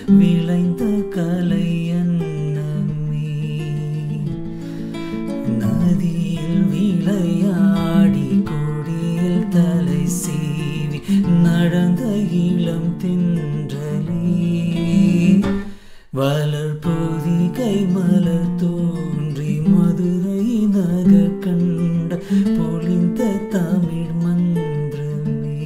விளைந்த கலை அன்னமே. நதியில் விளையாடி கொடியில் தலை சீவி நடந்த இளம் தென்றலே. வளர் பொதிகை மலர் தோன்றி மதுரை நகர் கண்ட பொழிந்த தமிழ் மன்றமே.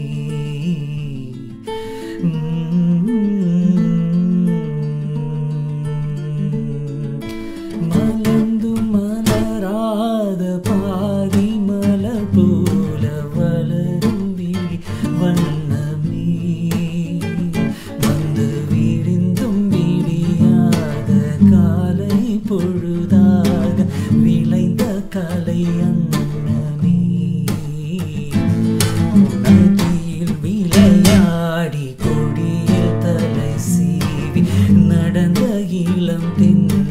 மலர்ந்தும் மலராத பாதி மலர் போல வளரும் விழி வண்ணமே. வந்து விரிந்தும் விடியாத காலை பொழுதாக விளைந்த கலை அன்னமே. நதியில் விளையாடி கொடியில் தலை சீவி நடந்த இளம் தென்றலே.